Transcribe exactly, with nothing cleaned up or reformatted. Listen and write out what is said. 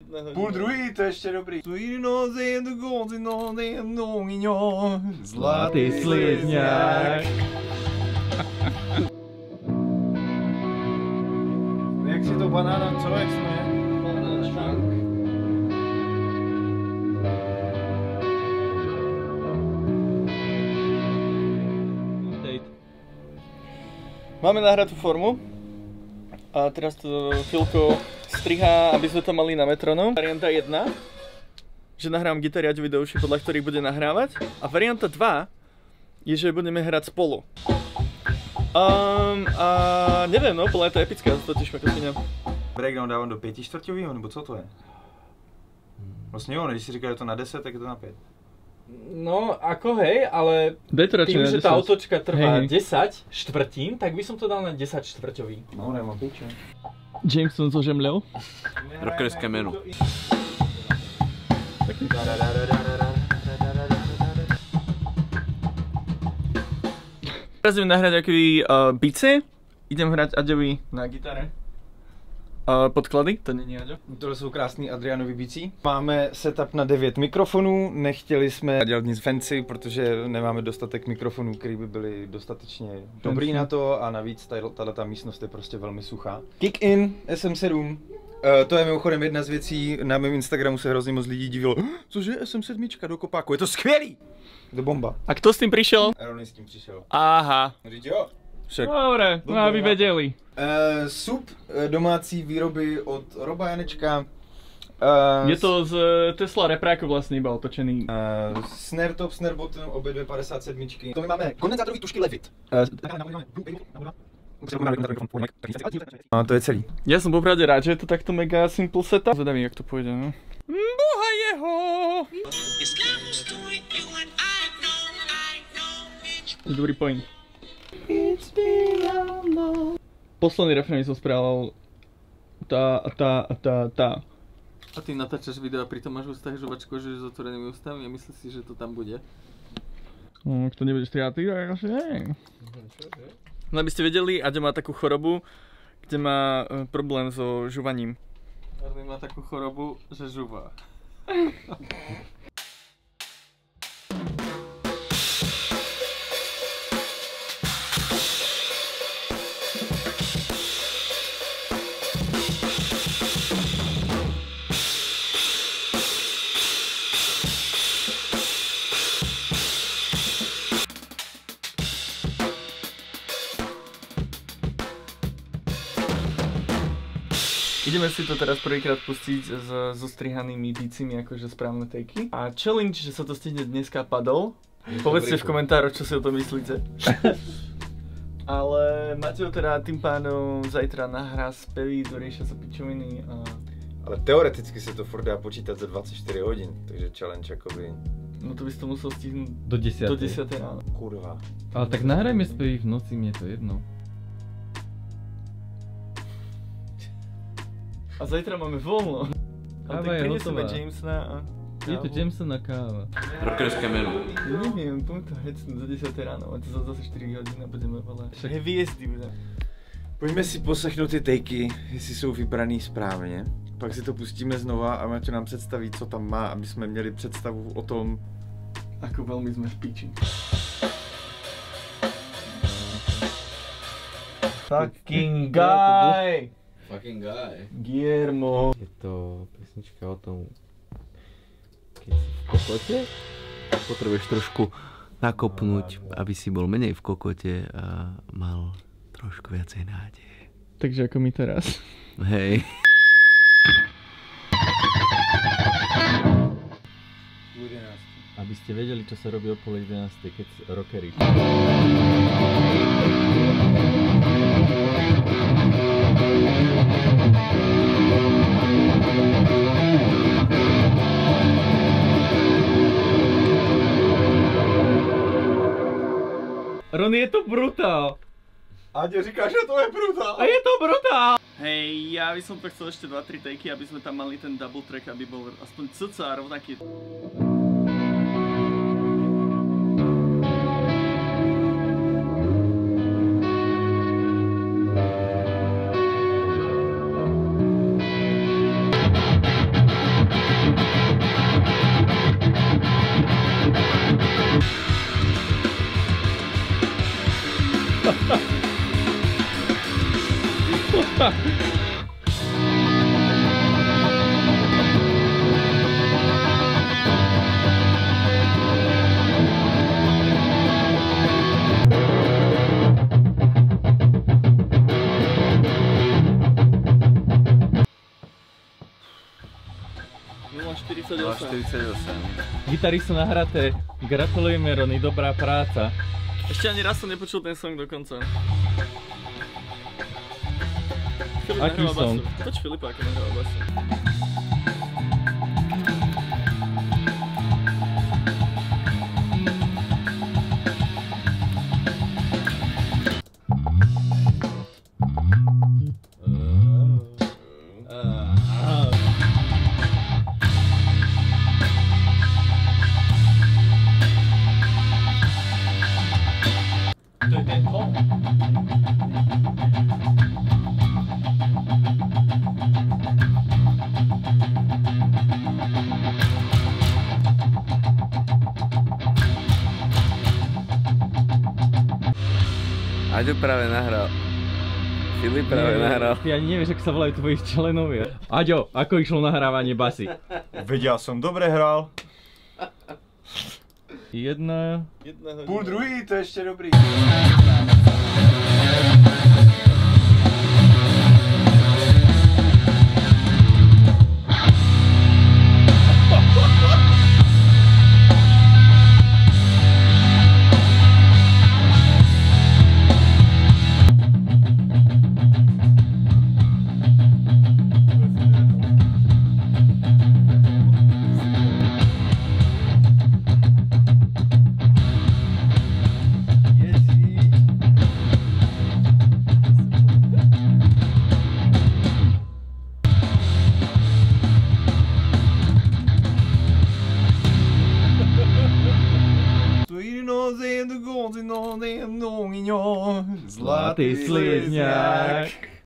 Půl druhý, to je ještě dobrý. Zlatý slizňák. Jak si to banána, co, jak se jmenuje? Banána šank. Máme nahratú formu a teraz to Filko strihá, aby sme to mali na metronom. Varianta jedna, že nahrám gitary a videouši, podľa ktorých bude nahrávať. A varianta dva je, že budeme hrať spolu. Um, a neviem, no, podľa to je epické, ja to teším ako syňa. Breakdown dávám do pěti čtvrťovýho, nebo co to je? Vlastně jo, když si říká, že to na deset, tak je to na pět. No, ako hej, ale tým, že tá otočka trvá hej. desať štvrtín, tak by som to dal na desať štvrťový. No, nemám piče. Jameson zožemlel. Rockerské meno. Teraz idem nahrať aký uh, bice, idem hrať Aďovi na gitare. Uh, podklady, to není Aďo. Tohle jsou krásný Adrianovi bicí. Máme setup na devět mikrofonů, nechtěli jsme dělat nic fancy, protože nemáme dostatek mikrofonů, které by byly dostatečně dobrý na to a navíc tato místnost je prostě velmi suchá. Kick in S M sedm. Uh, to je mimochodem jedna z věcí, na mém Instagramu se hrozně moc lidí divilo, cože S M sedm do kopáku, je to skvělý! To bomba. A kto s tým prišiel? Ronny s tím přišel. Aha. Říct jo. Však. Dobre, no aby vedeli. Uh, sup domácí výroby od Roba Janečka. Uh, je to z Tesla repráku vlastne iba otočený. Uh, snare top, snare bottom, obě dvě padesát sedm. To my máme kondenzátorový tušky Levit. Uh, no, to je celý. Ja som popravde rád, že je to takto mega simple setup. Zvedavý, jak to pôjde, no. Boha jeho! Dobrý point. Posledný refrén som správal tá a tá a tá tá. A ty natáčaš video a pritom máš v ústach žuvačku, že s otvorenými ústami a myslíš si, že to tam bude? No, ak to nebudeš triať, tak asi nie. No aby ste vedeli, Aďo má takú chorobu, kde má uh, problém so žuvaním. Arny má takú chorobu, že žuvá. Ideme si to teraz prvýkrát pustiť s zostrihanými bícimi, akože správne takey. A challenge, že sa to stihne dneska padol. Povedzte v komentároch, čo si o tom myslíte. Ale Mateo teda tým pádom zajtra nahrá spevy, doriešia sa pičoviny a... Ale teoreticky se to furt dá počítat za dvacet čtyři hodin, takže challenge jakoby... No to bys to musel stihnúť do desiatej. Do desiatej ráno. Kurva. Ale tak nahrajme spevy v noci, mne to jedno. A zajtra máme voľno. A tak prinesieme Jamesona a... Je to Jamesona káva. Rockerské meno. Neviem, poďme to hecnúť do desiatej ráno, a to za dvacet čtyři hodín a budeme volať. Však hvězdy budeme. Pojďme si poslechnout ty takey, jestli jsou vybraný správně. Pak si to pustíme znova a Maťo nám představí, co tam má, aby jsme měli představu o tom, ako veľmi sme v piči. Fucking guy! Fucking guy. Guillermo. Je to pesnička o tom, keď si v kokote, potrebuješ trošku nakopnúť, aby si bol menej v kokote a mal trošku viacej nádeje. Takže ako my teraz. Hej. Aby ste vedeli, čo sa robí o pol jedenástej, keď rockery. Ronny, je to brutál. Aďo říká, že to je brutál. A je to brutál. Hej, ja by som to chcel ešte dva tri takey, aby sme tam mali ten double track, aby bol aspoň cca rovnaký. nula štyridsaťosem. nula štyridsaťosem. Gitary sú nahraté. Gratulujeme, Rony, dobrá práca. Ešte ani raz som nepočul ten song dokonca. Filip Aký nahráva song? basu. Poď Filipa, ako nahráva basu. To je ten tón. Aďo práve nahral. Filip práve nahral. Ty ani nevieš, ako sa volajú tvoji členovia. Aďo, ako išlo nahrávanie basy? Vedia som, dobre hral. Jedna... Jedna hodina. Půl druhý, to je ještě dobrý. Zlatý slizňák.